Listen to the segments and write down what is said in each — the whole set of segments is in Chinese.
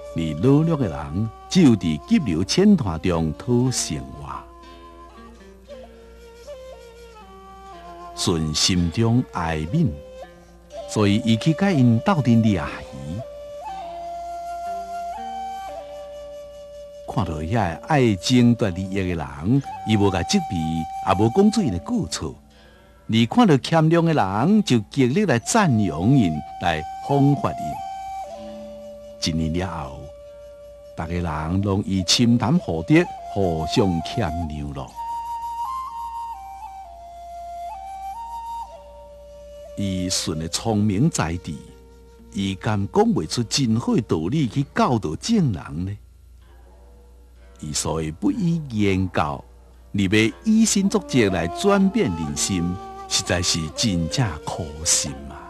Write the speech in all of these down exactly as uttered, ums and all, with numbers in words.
而努力的人只有伫急流浅滩中讨生活。顺心中爱悯，所以伊去甲因斗阵掠鱼。看到遐个爱争夺利益的人，伊无甲责备，也无讲出因的过错。而看到谦让的人，就极力来赞扬因，来仿发因。一年了后，大家人拢以深谈互得，互相谦让咯。伊顺的聪明才智，伊敢讲袂出真好的道理去教导正人呢？伊所以不以言教，而要以身作则来转变人心，实在是真正可心啊！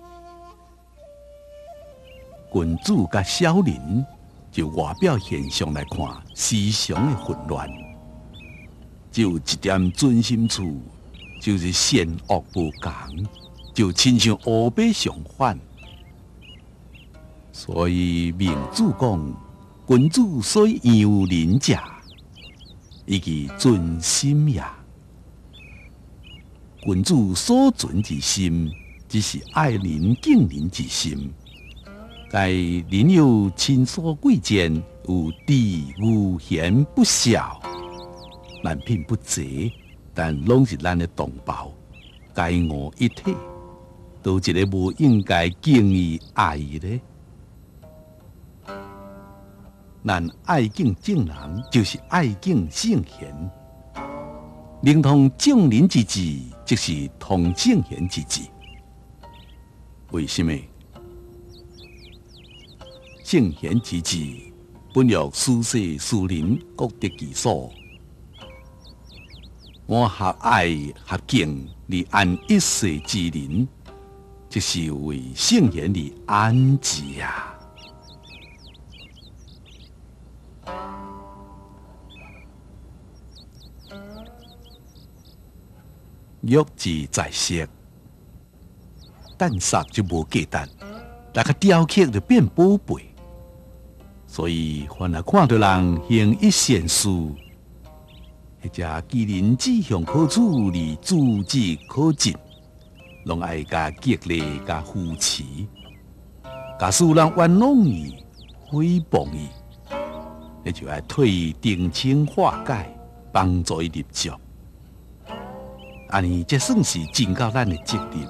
君主甲小人，就外表现象来看，思想的混乱，只有一点准心处，就是善恶不同。就亲像乌白相反，所以明主讲，君主所以养人者，伊其尊心也。君主所存之心，只是爱人敬人之心。该人有亲疏贵贱，有智有贤不肖，难品不齐，但拢是咱的同胞，该我一体。都一个无应该敬意爱伊呢？咱爱敬正人，就是爱敬圣贤。灵通正人之治，即是通圣贤之治。为什么？圣贤之治，本欲施世施人，各得其所。我合爱合敬，而安一世之人。这是为圣贤的安置啊！玉质在色，蛋杀就无价值，那个雕刻就变宝贝。所以，凡係看到人行一善事，或者既人志向可处，而资质可进。拢爱甲激励、甲扶持，假使有人冤枉伊、诽谤伊，你就要替伊澄清化解，帮助伊入足。安尼，这算是尽到咱的责任。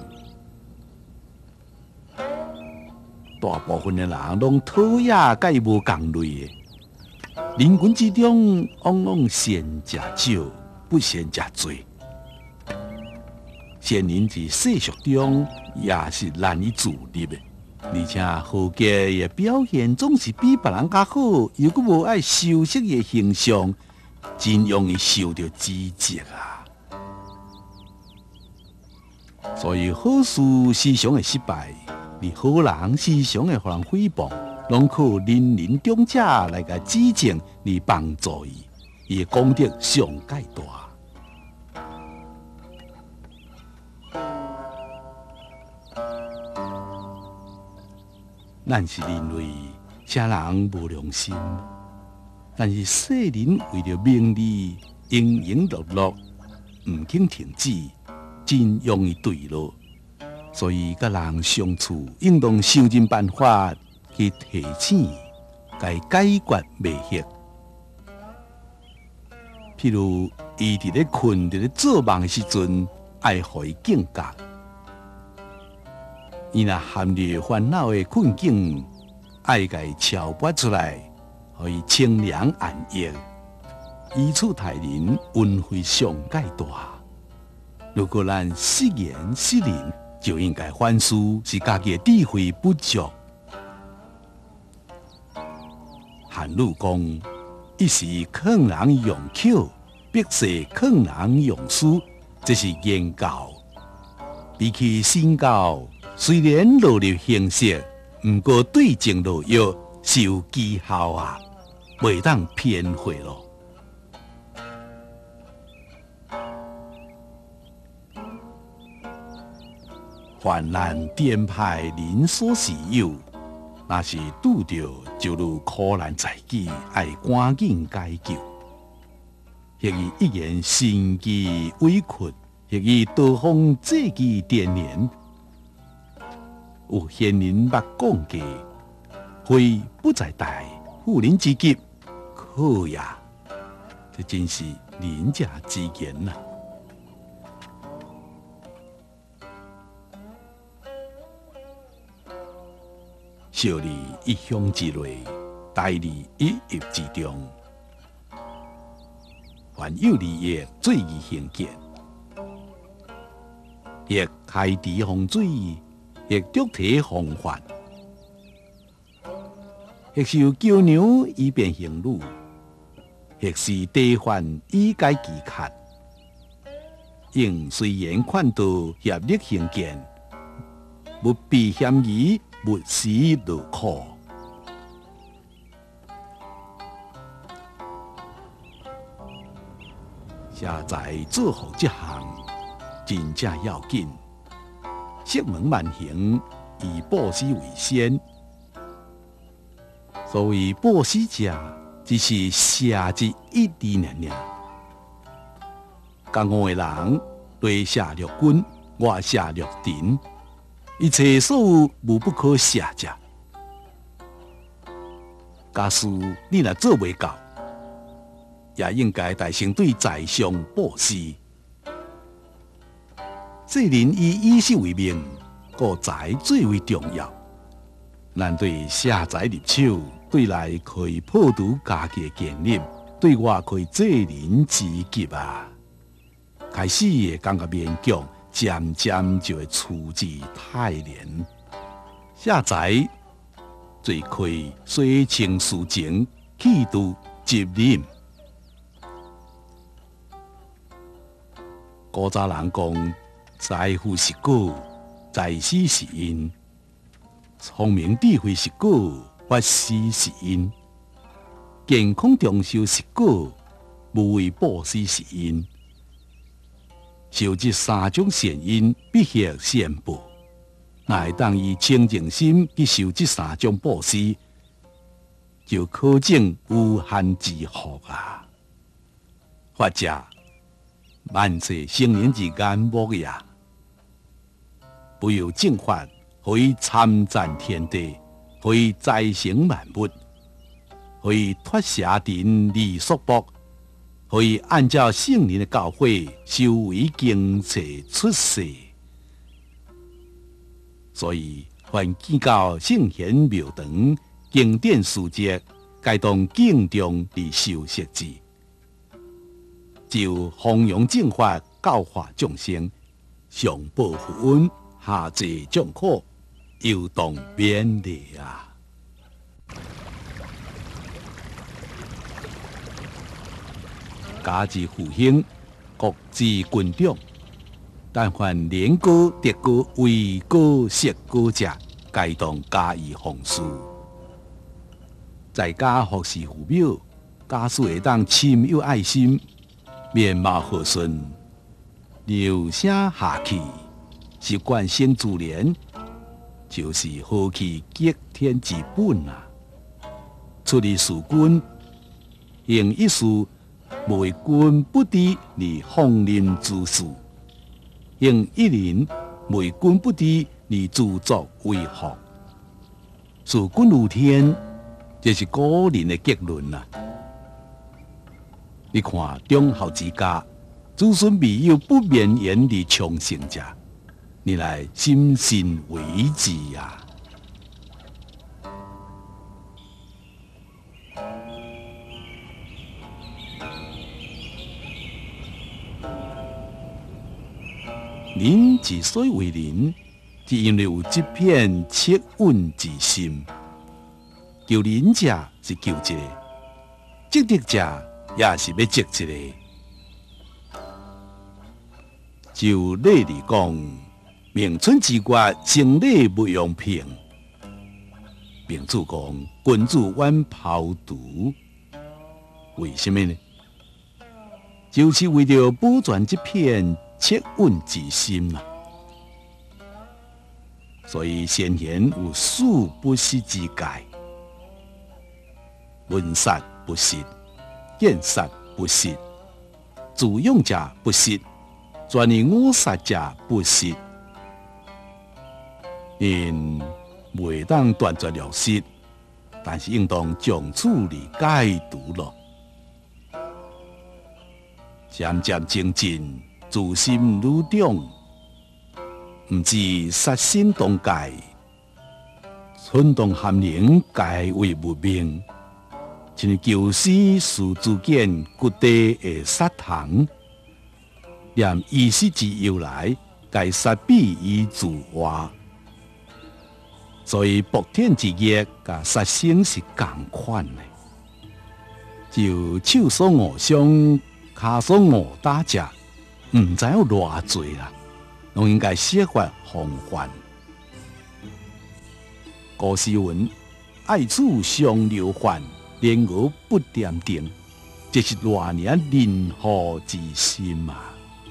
大部分的人拢讨厌甲伊无共类的，人群之中，往往善者少，不善者多。善人在世俗中也是难以自立的，而且豪杰的表现总是比别人较好，又阁无爱修饰的形象，真容易受到指责啊！所以好事时常会失败，而好人时常会互人诽谤，拢靠人人长者来甲指正，来帮助伊，伊的功德上介大。咱是认为啥人无良心，但是世人为了名利，庸庸碌碌，唔肯停止，真容易坠落。所以甲人相处，应当想尽办法去提醒，该解决迷惑。譬如，伊伫咧困、伫咧做梦的时阵，爱互伊警觉。伊若陷入烦恼的困境，爱甲伊敲拨出来，互伊清凉安逸。以此待人，恩惠上介大。如果咱失言失人，就应该反思是家己的智慧不足。韩愈讲：“一时劝人用巧，必世劝人用书。”这是言教。比起身教，虽然落入形式，不过对症落药，是有技巧啊，袂当偏废咯。患难颠派人所时有， 若是拄着就如苦难在己，爱赶紧解救。或以一言心机委屈，或以刀锋借机电连。有贤人捌讲过，非不在大，妇人之急，可呀！这真是人家之言呐、啊。小利一乡之内，大利一业之中。凡有利益，最易行见；亦开池洪水，亦竹体洪患；亦受娇娘以便行路，亦是地患以解其渴。应随缘款道，协力行见，勿避嫌疑，勿使劳苦。下在做好这项，真正要紧。色门万行，以布施为先。所谓布施者，只是舍之一滴尔尔。江湖的人，对下六军，外下六敌，一切所有无不可舍者。假使你若做袂到，也应该大声对在上布施。世人以以事为命，顾财最为重要。咱对下财入手，对内可以破除家己的建立，对外可以济人之急啊！开始会感觉勉强，渐渐就会处之泰然。下财最可以水清事情，气度接任。古早人讲，财富是果，在世是因；聪明智慧是果，法施是因；健康长寿是果，无为布施是因。受这三种善因，必获善报。若会当以清净心去受这三种布施，就可证无限之福啊！或者。万世生人之间无也，不由正法，可以参赞天地，可以再生万物，可以脱舍尘离束缚，可以按照圣人的教诲修为经世出世。所以，凡见到圣贤庙堂、经典书籍，该当敬重而修习之。就弘扬正法，教化众生，上报福恩，下济众苦，犹当勉励啊！家之父兄，国之君长，但凡年高德高、位高色高者，该当加以奉事。在家服侍父母，家属会当深有爱心。面貌和顺，留声下气，习惯性自然，就是和气极天之本啊！出离事君，行一事为君不敌而放任之事；行一人为君不敌而自作为福。事君如天，这是古人的结论啊！你看忠孝之家，子孙未有不绵延而昌盛者，你来心信为之呀、啊！人之所以为人，是因为有这片恻隐之心。救人者是救一个，积德者。也是要积一个。就礼而讲，明春之月，成礼不用平。明主讲，君子远庖厨，为什么呢？就是为了保全这片恻隐之心啊！ 所以先贤有恕不失之戒。闻杀不失，见杀不失，自用者不失，专以误杀者不失。因未当断绝了失，但是应当将处理解读了。渐渐精进，自心愈重，毋知杀心当戒，蠢动含灵戒为不明。像旧时树之间骨地的杀藤，念意识之由来，该杀彼以自活。所以博天之业，甲杀生是同款的。就手所误伤，骹所误打者，毋知有偌济啦，拢应该设法防范。古诗云：“爱处常留患，莲藕不点定。”这是偌年人和之心啊！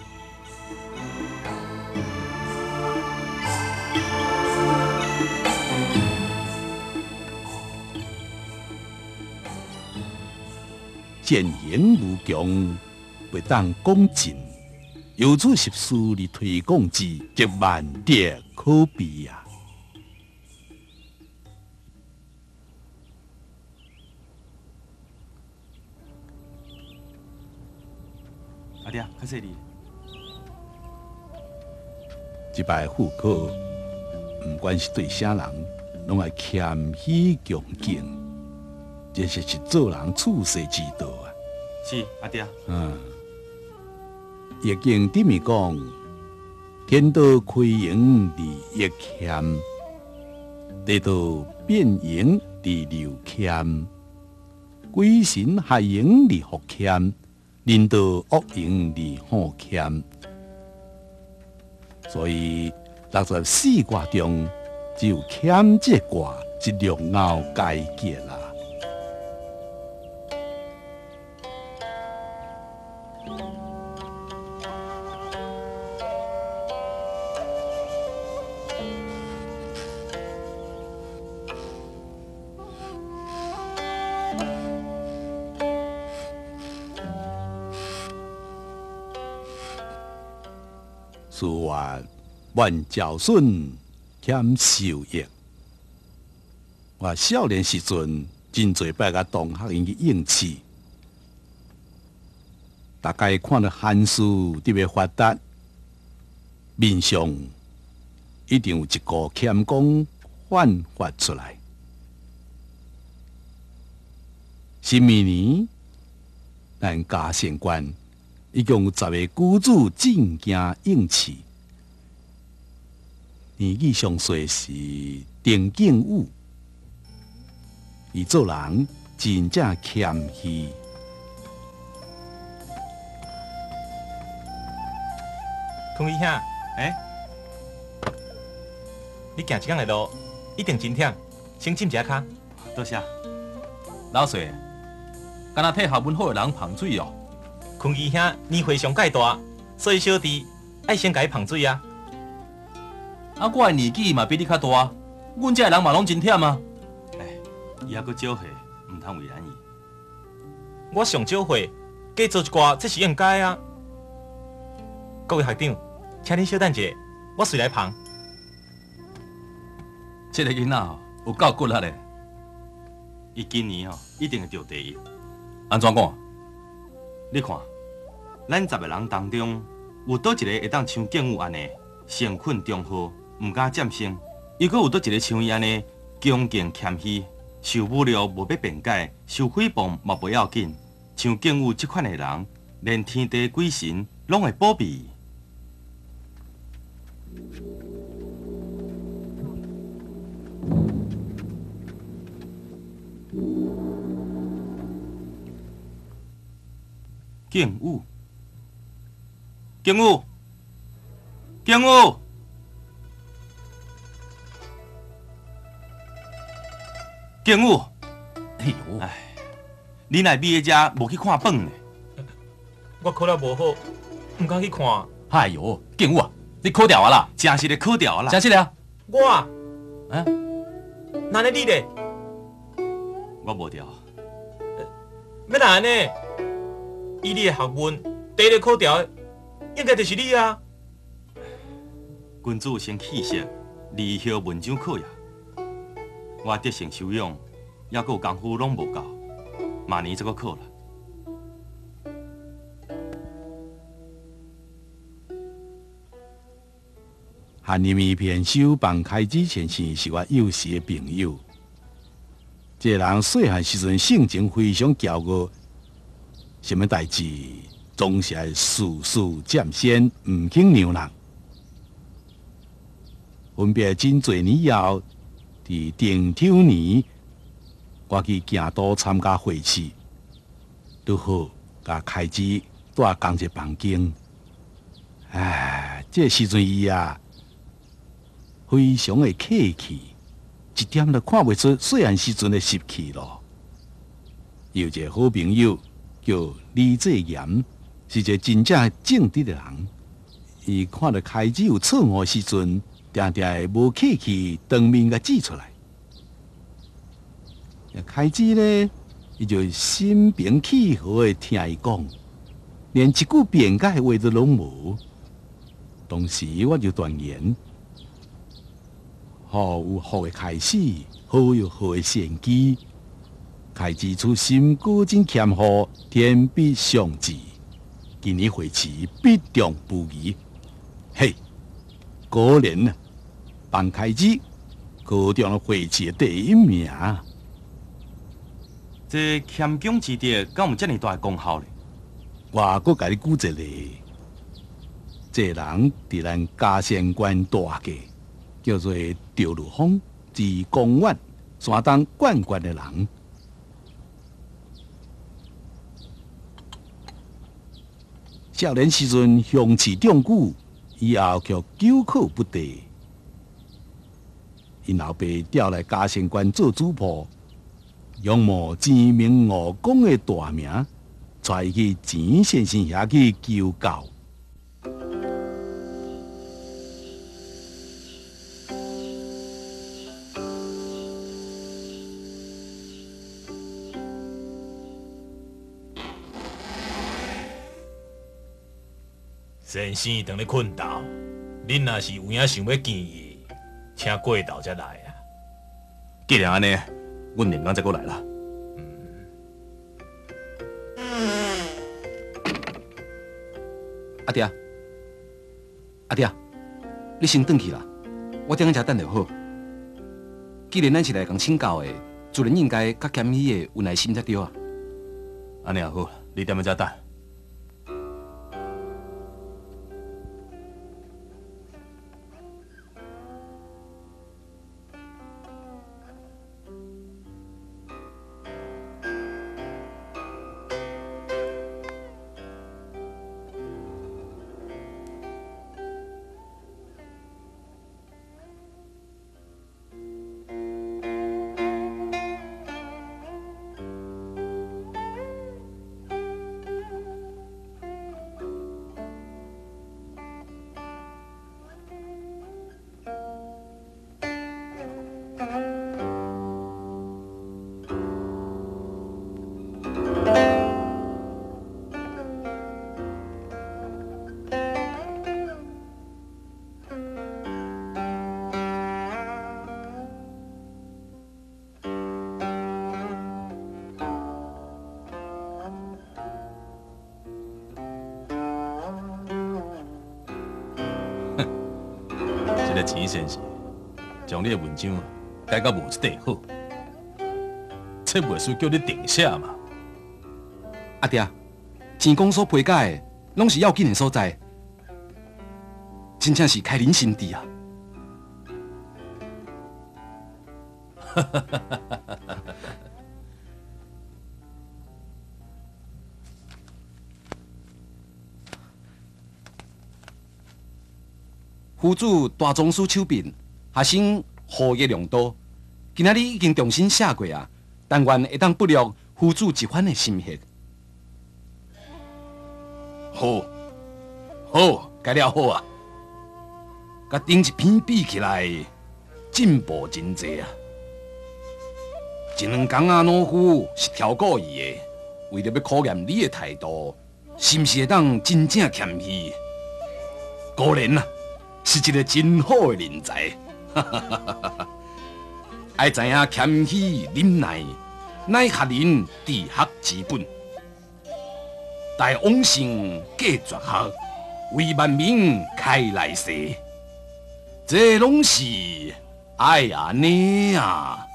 见贤无强，不当讲尽；有处习事而推广之，则万跌可比啊！ 阿爹，较细哩。 一摆赴考，不管是对啥人，拢爱谦虚恭敬。这是是做人处世之道啊！ 是阿爹。 嗯，易经里面讲：天道开盈而益谦，地道变盈而流谦，鬼神害盈而福谦，人道恶盈而好谦。所以六十四卦中，只有谦这卦是龙傲解结啦。事话万孝顺，谦受益。我少年时阵，真侪摆甲同学因去应试，大概看到汉书特别发达，面上一定有一个谦恭焕发出来。新明年，咱嘉县县一共有十个举子进京应试，年纪上岁是丁敬武，伊做人真正谦虚。 空姨兄，哎、欸，你行一天的路一定真忝，先浸一下脚。多谢。 老岁，敢若替学问好的人捧水哦。 坤义兄年岁上介大，所以小弟爱先甲伊捧水啊。 啊，我的年纪嘛比你较大，阮这人嘛拢真忝啊。 哎，伊还阁少岁，唔通为难伊。 我上少岁，加做一寡，这是应该啊。各位学长，请恁稍等者，我随来捧。 这个囡仔哦，有够骨力嘞。 伊今年吼一定会得第一。 安怎讲？ 你看，咱十个人当中，有倒一个会当像建武安尼，诚恳忠厚，唔敢占先；又阁有倒一个像伊安尼，恭敬谦虚，受侮辱无要辩解，受诽谤嘛不要紧。像建武这款的人，连天地鬼神拢会保庇。建武，建武，建武，建武！ 哎呦， 哎，你来毕业遮无去看本呢？ 我考了无好，唔敢去看。 哎呦，建武啊，你考掉啊啦？ 真是咧考掉啦！ 真是咧啊！ 我啊， 啊， 那呢你咧？ 我无调， 要哪呢？以你的学问，第一个考调的应该就是你啊。 君子先气色，离后文章考呀。我德行修养，还佫有功夫拢无够，明年再佫考啦。 汉人一篇手帮开之先生是我幼时的朋友。这个人细汉时阵性情非常骄傲，什么代志总是爱事事占先，唔肯让人。分别真侪年后，伫丁丑年，我去京都参加会试，拄好甲开之带同一房间。唉，这时阵伊啊，非常的客气，一点都看袂出细汉时阵的湿气咯。有一个好朋友叫李志炎，是一个真正正直的人。伊看到开之有错误时阵，定定会无客气，当面甲指出来。开之呢，伊就心平气和的听伊讲，连一句辩解的话都拢无。当时我就断言，好有好的开始，好有好的先机。开之出心果真谦和，天必相至。今年会试必中不疑。嘿，果然啊！帮开之考中了会试的第一名。 这谦恭之德，敢有遮尔大的功效呢？ 我阁甲你举一个例，这个人伫咱嘉仙县大家，叫做赵如风，字公远，山东冠县的人。少年时阵雄起中举，以后却久考不第。因老爸调来嘉仙县做主仆，仰慕知名武功的大名，带伊去钱先生遐去求教。 先生当咧困觉，恁若是有影想要见伊，请过昼才来啊。 既然安尼，阮连刚再过来啦。阿爹，阿爹，你先转去啦，我等下才等就好。既然咱是来共请教的，自然应该较谦虚的有耐心才对啊。安尼也好，你踮咧遮等。这个钱先生将你的文章改到无一块好，这袂输叫你定写嘛？阿爹，钱公所批改的，拢是要紧的所在，真正是开人心智啊！哈哈哈哈哈哈！府主大宗师手笔，学生学业良多，今仔日已经重新写过啊，但愿会当不落府主一番的心血。好，好，改了好啊！甲顶一篇比起来， 进步真多啊！一两工啊，农夫是挑过伊的，为了要考验你的态度，是毋是会当真正谦虚？果然啊，是一个真好的人才。爱知影谦虚忍耐，乃学人治学之本。待往生继绝学，为万民开来世。这拢是爱安尼啊！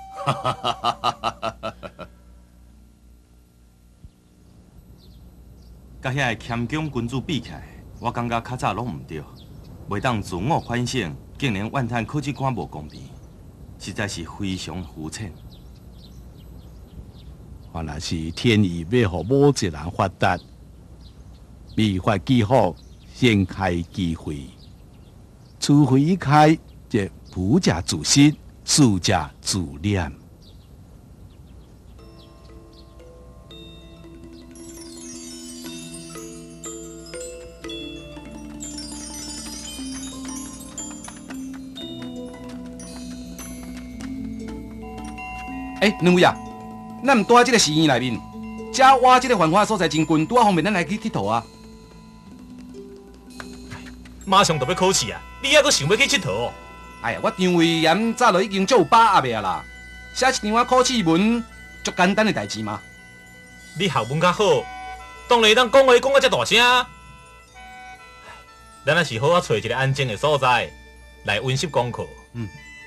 甲遐个谦恭君主比起来，我感觉较早拢毋对，袂当自我反省，竟然怨叹考试官无公平，实在是非常肤浅。 原来是天意要互某一人发达，未发机好，先开机会。除非一开，则不假自失，输假自怜。 哎、欸，两位啊，咱毋住喺即个寺院内面，遮我即个繁华所在真近，拄啊方便咱来去佚佗啊。 马上就要考试啊！你还阁想要去佚佗哦？ 哎呀，我张委员早就已经足有把握的啦，写一张啊考试文，足简单的代志嘛。 你学问较好，当然当讲话讲啊遮大声。咱还是好好找一个安静的所在来温习功课。 嗯。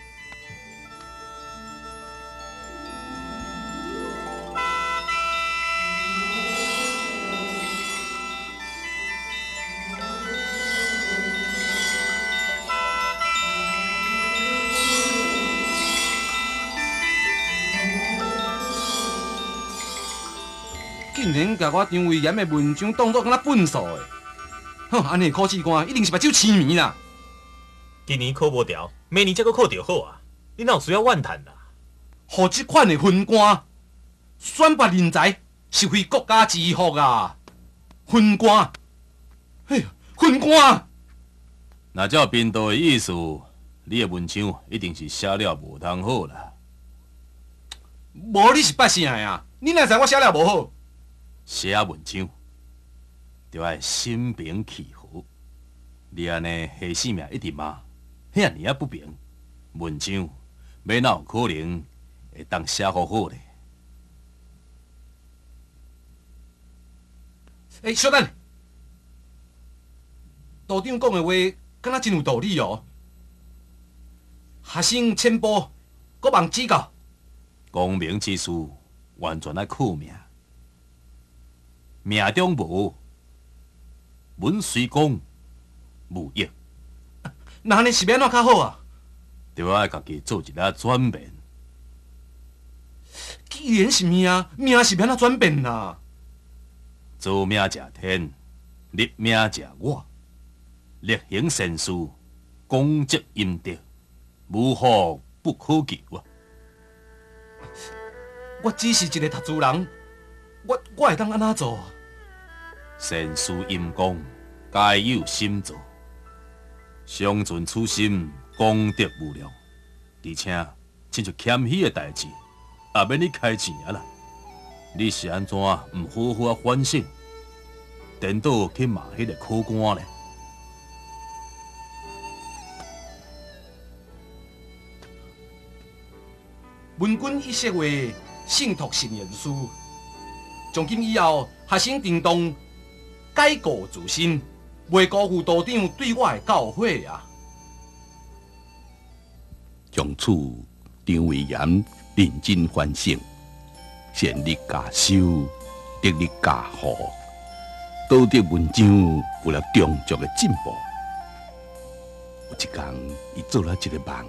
竟然甲我张委员的文章当作敢若笨数的，哼，安尼考试官一定是目睭痴迷啦。 今年考无调，明年才阁考着好啊！你哪有需要怨叹啦？ 互即款的分官选拔人才，是为国家之福啊！分官，哎呀，分官！ 那照编导的意思，你的文章一定是写了无通好啦。 无你是八成的啊！你哪知我写了无好？ 写文章，就爱心平气和。你安尼下性命一直骂，遐尔啊不平，文章要哪有可能会当写好好咧？ 哎、欸，小等，道长讲的话，敢若真有道理哦。学生浅薄，阁望指教。 功名之事，完全爱靠命。命中无，文虽公无益。 那安尼是要安怎较好啊？ 就爱家己做一下转变。 既然是命，命是要安怎转变啊？ 做命者天，立命者我。力行善事，功积阴德，无福不可求啊！ 我只是一个读书人，我我会当安怎做？ 善事阴功，皆有心做。相存此心，功德无量。而且，亲像谦虚的代志，也免你开钱啊啦。你是安怎唔好好啊反省？颠倒去骂迄个考官咧？ 文君一席话，信托信言书。从今以后，学生定当改过自新，袂辜负道长对我的教诲啊！ 从此，张委员认真反省，善力加修，德力加护，道德文章有了中足的进步。有一天，伊做了一个梦。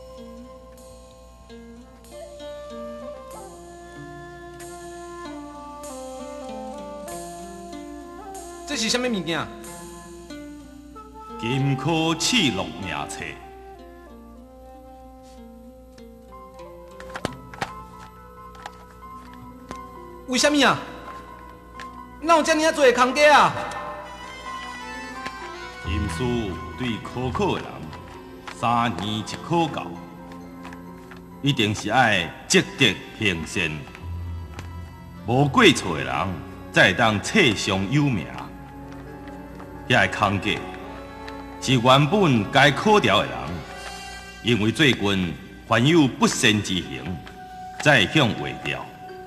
这是什么物件？ 金科记录名册。 为什么啊？哪有遮尔啊多的空格啊？ 因此对科考的人，三年一考教， 一定是爱积德行善，无过错的人，才会当册上有名。遐个空格是原本该考掉的人，因为最近犯有不善之行，才会向划掉。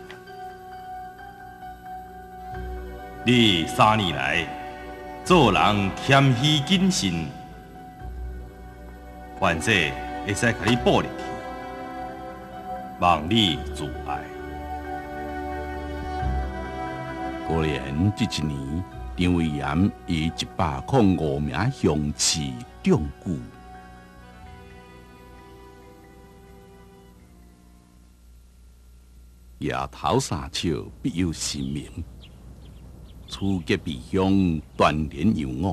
你三年来做人谦虚谨慎，凡事会使甲你补入去，望你自爱。 果然，这一年张伟炎以一百零五名乡试中举。夜头三笑必有神明，出结避乡锻炼有我，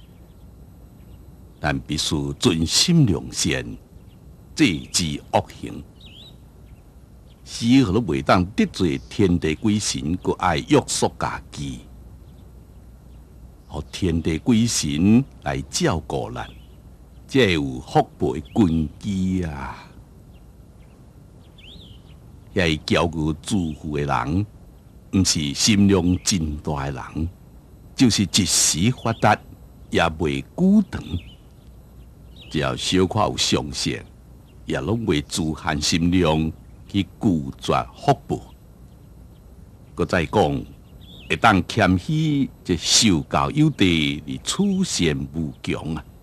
但必须存心良善，制止恶行。死后都袂当得罪天地鬼神，佮爱约束家己，互天地鬼神来照顾咱，才会有福报根基啊！遐个骄傲自负的人，毋是心量真大的人，就是一时发达，也袂久长。只要小可有上限，也拢袂自限心量去拒绝福报。佮再讲，会当谦虚，这受教有地，而处善无强啊！